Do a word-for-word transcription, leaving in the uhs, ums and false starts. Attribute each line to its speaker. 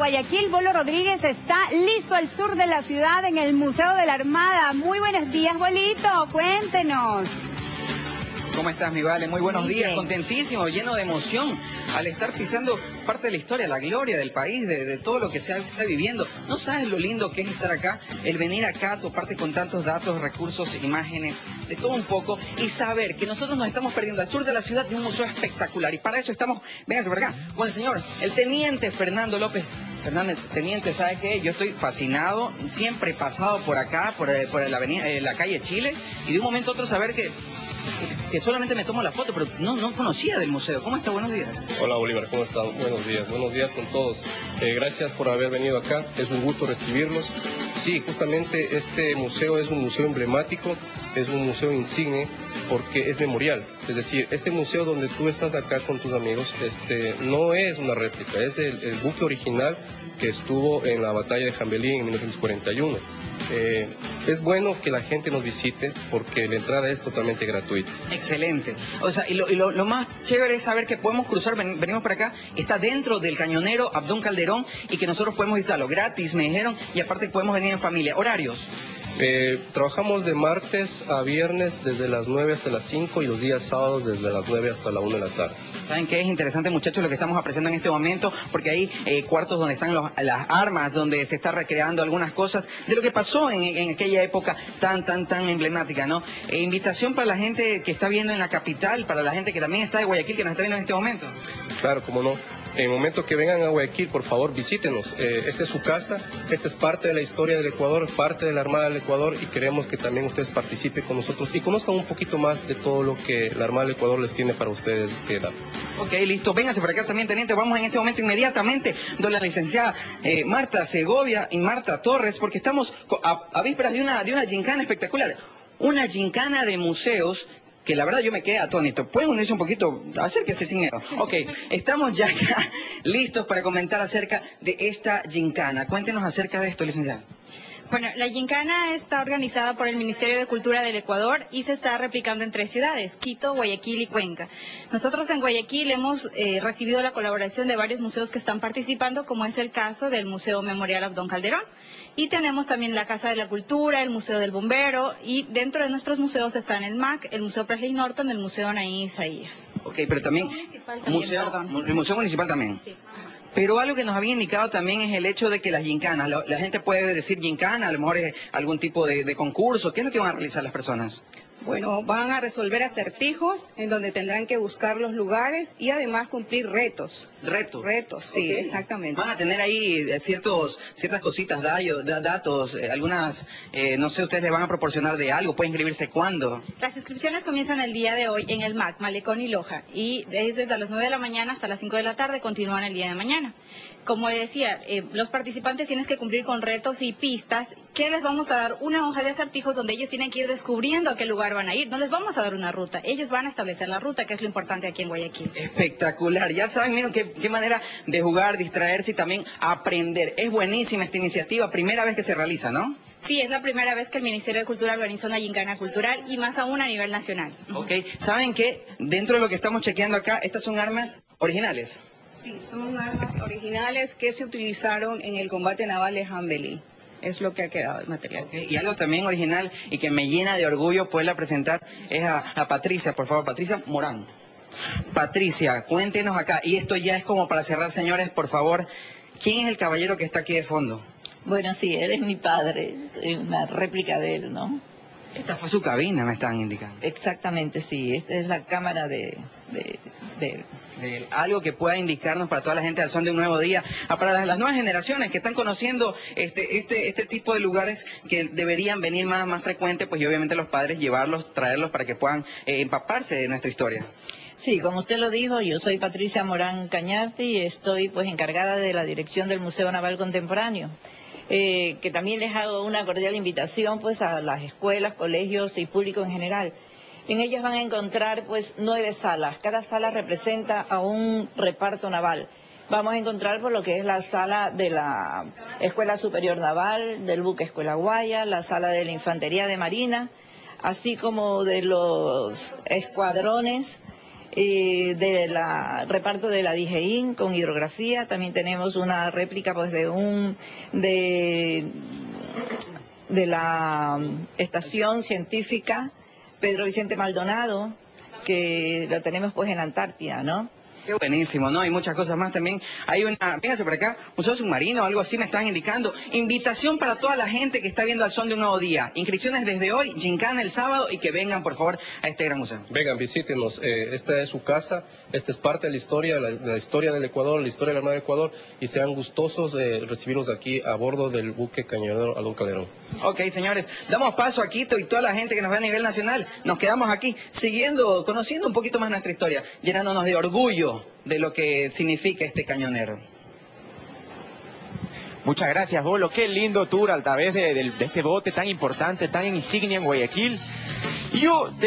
Speaker 1: Guayaquil, Bolo Rodríguez está listo al sur de la ciudad en el Museo de la Armada. Muy buenos días, Bolito, cuéntenos.
Speaker 2: ¿Cómo estás, mi Vale? Muy buenos
Speaker 1: Muy
Speaker 2: días,
Speaker 1: bien.
Speaker 2: Contentísimo, lleno de emoción al estar pisando parte de la historia, la gloria del país, de, de todo lo que se está viviendo. No sabes lo lindo que es estar acá, el venir acá, toparte con tantos datos, recursos, imágenes, de todo un poco, y saber que nosotros nos estamos perdiendo al sur de la ciudad de un museo espectacular. Y para eso estamos, vénganse por acá, con el señor, el teniente Fernando López. Fernández, teniente, ¿sabe qué? Yo estoy fascinado, siempre he pasado por acá, por, eh, por la, avenida, eh, la calle Chile, y de un momento a otro saber que que solamente me tomo la foto, pero no, no conocía del museo. ¿Cómo está? Buenos días.
Speaker 3: Hola, Bolívar, ¿cómo están? Buenos días, buenos días con todos. Eh, gracias por haber venido acá, es un gusto recibirlos. Sí, justamente este museo es un museo emblemático, es un museo insigne porque es memorial. Es decir, este museo donde tú estás acá con tus amigos, este, no es una réplica, es el, el buque original que estuvo en la batalla de Jambelí en mil novecientos cuarenta y uno. Eh, es bueno que la gente nos visite porque la entrada es totalmente gratuita.
Speaker 2: Excelente. O sea, y lo, y lo, lo más chévere es saber que podemos cruzar, ven, venimos para acá, está dentro del cañonero Abdón Calderón y que nosotros podemos visitarlo gratis, me dijeron, y aparte podemos venir en familia. ¿Horarios?
Speaker 3: Eh, trabajamos de martes a viernes desde las nueve hasta las cinco y los días sábados desde las nueve hasta la una de la tarde.
Speaker 2: ¿Saben qué es interesante, muchachos, lo que estamos apreciando en este momento? Porque hay eh, cuartos donde están los, las armas, donde se está recreando algunas cosas de lo que pasó en, en aquella época tan, tan, tan emblemática, ¿no? Eh, invitación para la gente que está viendo en la capital, para la gente que también está de Guayaquil, que nos está viendo en este momento.
Speaker 3: Claro, cómo no. En el momento que vengan a Guayaquil, por favor, visítenos. Eh, esta es su casa, esta es parte de la historia del Ecuador, parte de la Armada del Ecuador y queremos que también ustedes participen con nosotros y conozcan un poquito más de todo lo que la Armada del Ecuador les tiene para ustedes que dar.
Speaker 2: Ok, listo. Vénganse por acá también, teniente. Vamos en este momento inmediatamente donde la licenciada eh, Marta Segovia y Marta Torres, porque estamos a, a vísperas de una, de una gincana espectacular. Una gincana de museos que la verdad yo me quedé atónito. ¿Pueden unirse un poquito? Acérquese sin miedo. Ok, estamos ya acá listos para comentar acerca de esta gincana. Cuéntenos acerca de esto, licenciada.
Speaker 4: Bueno, la gincana está organizada por el Ministerio de Cultura del Ecuador y se está replicando en tres ciudades, Quito, Guayaquil y Cuenca. Nosotros en Guayaquil hemos eh, recibido la colaboración de varios museos que están participando, como es el caso del Museo Memorial Abdón Calderón. Y tenemos también la Casa de la Cultura, el Museo del Bombero, y dentro de nuestros museos están el M A C, el Museo Presley Norton, el Museo Naí Isaías.
Speaker 2: Ok, pero también,
Speaker 4: El Museo Municipal también,
Speaker 2: museo,
Speaker 4: perdón.
Speaker 2: el Museo Municipal también.
Speaker 4: Sí.
Speaker 2: Pero algo que nos había indicado también es el hecho de que las gincanas, la, la gente puede decir gincana, a lo mejor es algún tipo de, de concurso. ¿Qué es lo que van a realizar las personas?
Speaker 5: Bueno, van a resolver acertijos en donde tendrán que buscar los lugares y además cumplir retos.
Speaker 2: Retos.
Speaker 5: Retos, sí,
Speaker 2: Okay.
Speaker 5: exactamente.
Speaker 2: Van a tener ahí eh, ciertos, ciertas cositas, dayo- da- datos, eh, algunas, eh, no sé, ustedes les van a proporcionar de algo, pueden inscribirse cuándo.
Speaker 4: Las inscripciones comienzan el día de hoy en el M A C, Malecón y Loja, y desde las nueve de la mañana hasta las cinco de la tarde continúan el día de mañana. Como decía, eh, los participantes tienen que cumplir con retos y pistas que les vamos a dar una hoja de acertijos donde ellos tienen que ir descubriendo a qué lugar van a ir. No les vamos a dar una ruta, ellos van a establecer la ruta, que es lo importante aquí en Guayaquil.
Speaker 2: Espectacular, ya saben, miren qué, qué manera de jugar, distraerse y también aprender. Es buenísima esta iniciativa, primera vez que se realiza, ¿no?
Speaker 4: Sí, es la primera vez que el Ministerio de Cultura organiza una gincana cultural y más aún a nivel nacional.
Speaker 2: Ok, ¿saben qué? Dentro de lo que estamos chequeando acá, estas son armas originales.
Speaker 5: Sí, son armas originales que se utilizaron en el combate naval de Jambelí. Es lo que ha quedado el material.
Speaker 2: Ok, y algo también original y que me llena de orgullo poderla presentar es a, a Patricia, por favor, Patricia Morán. Patricia, cuéntenos acá, y esto ya es como para cerrar, señores, por favor, ¿quién es el caballero que está aquí de fondo?
Speaker 6: Bueno, sí, él es mi padre, soy una réplica de él, ¿no?
Speaker 2: Esta fue su cabina, me estaban indicando.
Speaker 6: Exactamente, sí, esta es la cámara de, de, de él.
Speaker 2: De algo que pueda indicarnos para toda la gente al son de un nuevo día, ah, para las, las nuevas generaciones que están conociendo este, este, este tipo de lugares que deberían venir más, más frecuente, pues y obviamente los padres llevarlos, traerlos para que puedan eh, empaparse de nuestra historia.
Speaker 6: Sí, como usted lo dijo, yo soy Patricia Morán Cañarte y estoy pues encargada de la dirección del Museo Naval Contemporáneo. Eh, que también les hago una cordial invitación pues a las escuelas, colegios y público en general. En ellas van a encontrar pues nueve salas, cada sala representa a un reparto naval. Vamos a encontrar por lo que es la sala de la Escuela Superior Naval, del buque Escuela Guaya, la sala de la Infantería de Marina, así como de los escuadrones eh, del reparto de la DIGEIN con hidrografía. También tenemos una réplica pues de un de, de la estación científica Pedro Vicente Maldonado, que lo tenemos pues en la Antártida, ¿no?
Speaker 2: Qué buenísimo, ¿no? Hay muchas cosas más también. Hay una, véngase por acá, museo submarino, algo así me están indicando. Invitación para toda la gente que está viendo Al Son de un Nuevo Día. Inscripciones desde hoy, gincana el sábado, y que vengan, por favor, a este gran museo.
Speaker 3: Vengan, visítenos. Eh, esta es su casa, esta es parte de la historia, la, la historia del Ecuador, la historia de la Armada del Ecuador, y serán gustosos de recibirlos aquí a bordo del buque cañonero Aldo Calderón.
Speaker 2: Ok, señores, damos paso a Quito y toda la gente que nos ve a nivel nacional. Nos quedamos aquí siguiendo, conociendo un poquito más nuestra historia, llenándonos de orgullo de lo que significa este cañonero.
Speaker 7: Muchas gracias, Bolo. Qué lindo tour a través de, de, de este bote tan importante, tan insignia en Guayaquil. Yo...